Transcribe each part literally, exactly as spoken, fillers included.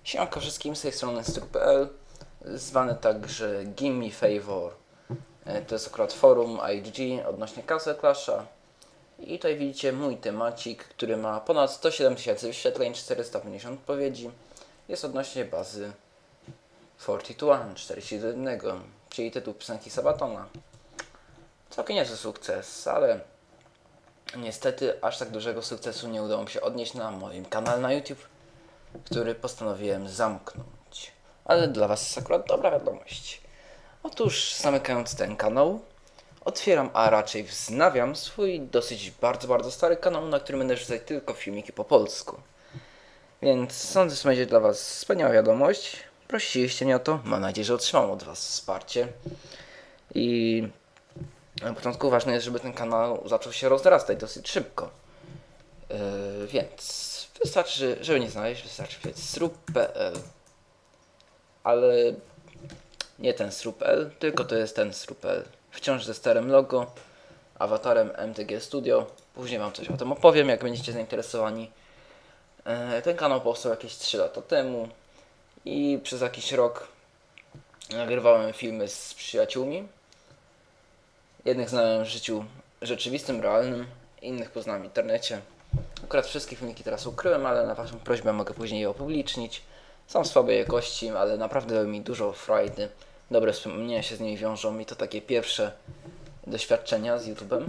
Siemanko wszystkim, z tej strony Stryk kropka p l, zwany także Gimme Favor. To jest akurat forum I G odnośnie Castle Clasha. I tutaj widzicie mój temacik, który ma ponad sto siedem tysięcy wyświetleń, czterysta pięćdziesiąt odpowiedzi. Jest odnośnie bazy czterdzieści dwa, czterdzieści do jednego, czyli tytuł piosenki Sabatona. Całkiem niezły sukces, ale niestety aż tak dużego sukcesu nie udało mi się odnieść na moim kanale na YouTube, który postanowiłem zamknąć. Ale dla Was jest akurat dobra wiadomość. Otóż zamykając ten kanał, otwieram, a raczej wznawiam swój dosyć bardzo, bardzo stary kanał, na którym będę wrzucać tylko filmiki po polsku. Więc sądzę, że będzie dla Was wspaniała wiadomość. Prosiliście mnie o to, mam nadzieję, że otrzymam od Was wsparcie. I na początku ważne jest, żeby ten kanał zaczął się rozrastać dosyć szybko. Yy, więc wystarczy, żeby nie znaleźć, wystarczy wpisać stryk kropka p l. Ale nie ten stryk kropka p l, tylko to jest ten stryk kropka p l. Wciąż ze starym logo, awatarem M T G Studio. Później Wam coś o tym opowiem, jak będziecie zainteresowani. Yy, ten kanał powstał jakieś trzy lata temu i przez jakiś rok nagrywałem filmy z przyjaciółmi. Jednych znałem w życiu rzeczywistym, realnym, innych poznałem w internecie. Akurat wszystkie filmiki teraz ukryłem, ale na Waszą prośbę mogę później je opublicznić. Są słabej jakości, ale naprawdę dały mi dużo frajdy. Dobre wspomnienia się z nimi wiążą i to takie pierwsze doświadczenia z YouTube'em.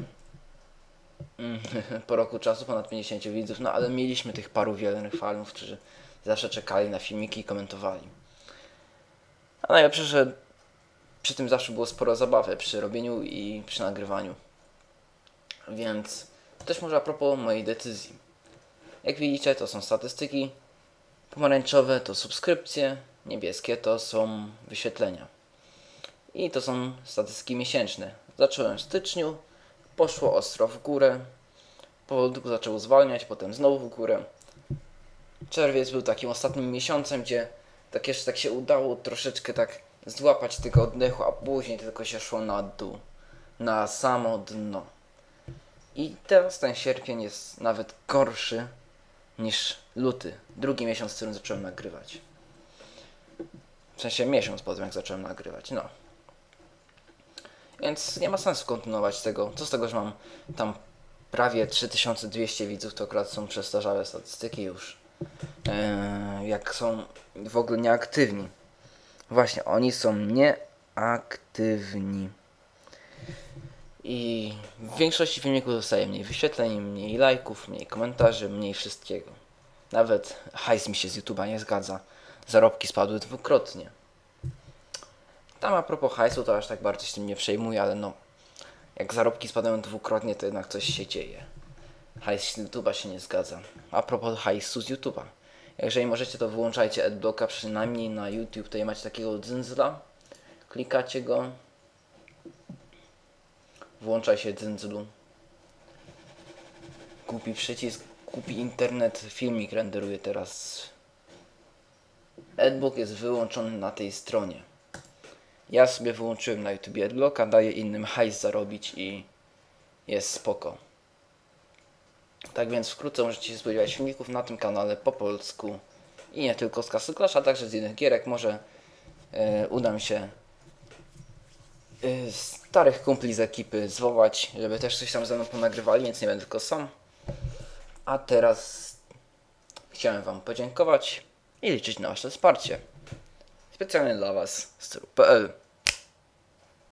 Po roku czasu ponad pięćdziesięciu widzów, no ale mieliśmy tych paru wiernych fanów, którzy zawsze czekali na filmiki i komentowali. A najlepsze, że przy tym zawsze było sporo zabawy, przy robieniu i przy nagrywaniu. Więc też może a propos mojej decyzji. Jak widzicie, to są statystyki. Pomarańczowe to subskrypcje, niebieskie to są wyświetlenia. I to są statystyki miesięczne. Zacząłem w styczniu, poszło ostro w górę, powolutku zaczęło zwalniać, potem znowu w górę. Czerwiec był takim ostatnim miesiącem, gdzie tak jeszcze tak się udało troszeczkę tak złapać tego oddechu, a później tylko się szło na dół, na samo dno. I teraz ten sierpień jest nawet gorszy niż luty, drugi miesiąc, w którym zacząłem nagrywać. W sensie miesiąc po tym, jak zacząłem nagrywać, no. Więc nie ma sensu kontynuować tego. Co z tego, że mam tam prawie trzy tysiące dwieście widzów, to akurat są przestarzałe statystyki już. Eee, jak są w ogóle nieaktywni. Właśnie, oni są nieaktywni. I w większości filmików dostaję mniej wyświetleń, mniej lajków, mniej komentarzy, mniej wszystkiego. Nawet hajs mi się z YouTube'a nie zgadza. Zarobki spadły dwukrotnie. Tam a propos hajsu, to aż tak bardzo się tym nie przejmuję, ale no, jak zarobki spadają dwukrotnie, to jednak coś się dzieje. Hajs z YouTube'a się nie zgadza. A propos hajsu z YouTube'a. Jeżeli możecie, to wyłączajcie adblocka przynajmniej na YouTube, to macie takiego dzyndzla. Klikacie go. Włączaj się dzyndzlu. Głupi przycisk, głupi internet, filmik renderuje teraz. Adblock jest wyłączony na tej stronie. Ja sobie wyłączyłem na YouTube adblocka, daję innym hajs zarobić i jest spoko. Tak więc wkrótce możecie się spodziewać filmików na tym kanale po polsku. I nie tylko z Castle Clash, a także z innych gierek. Może yy, uda mi się yy, starych kumpli z ekipy zwołać, żeby też coś tam ze mną ponagrywali, więc nie będę tylko sam. A teraz chciałem Wam podziękować i liczyć na Wasze wsparcie. Specjalnie dla Was, stryk kropka p l.